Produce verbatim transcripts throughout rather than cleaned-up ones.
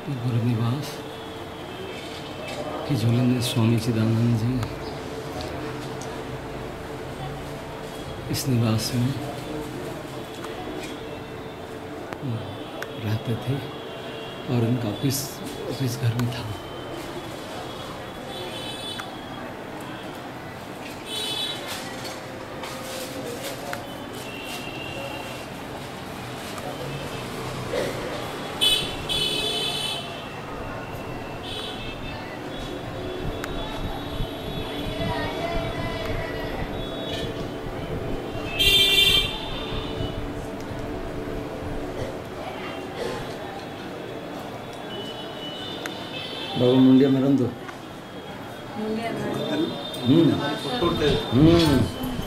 गुरु निवास के झूले में स्वामी चिदानंद जी इस निवास में रहते थे और उनका ऑफिस ऑफिस घर में था। बाबू मुंडिया मरन दो हम्म हम्म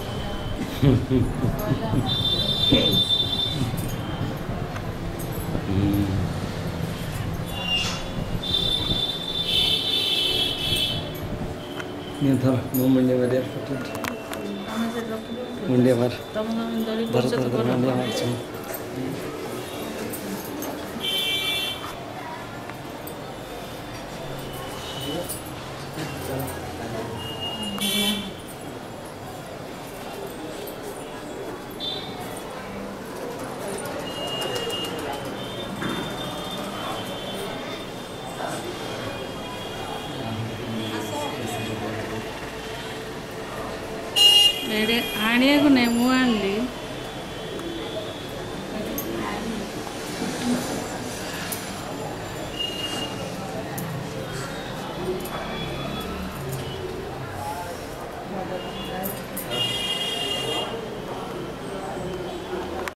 ये थोड़ा वो मुंडिया में देर फोटो मुंडिया मर दर दर दर मुंडिया मर चुन आने को नहीं मुँह आन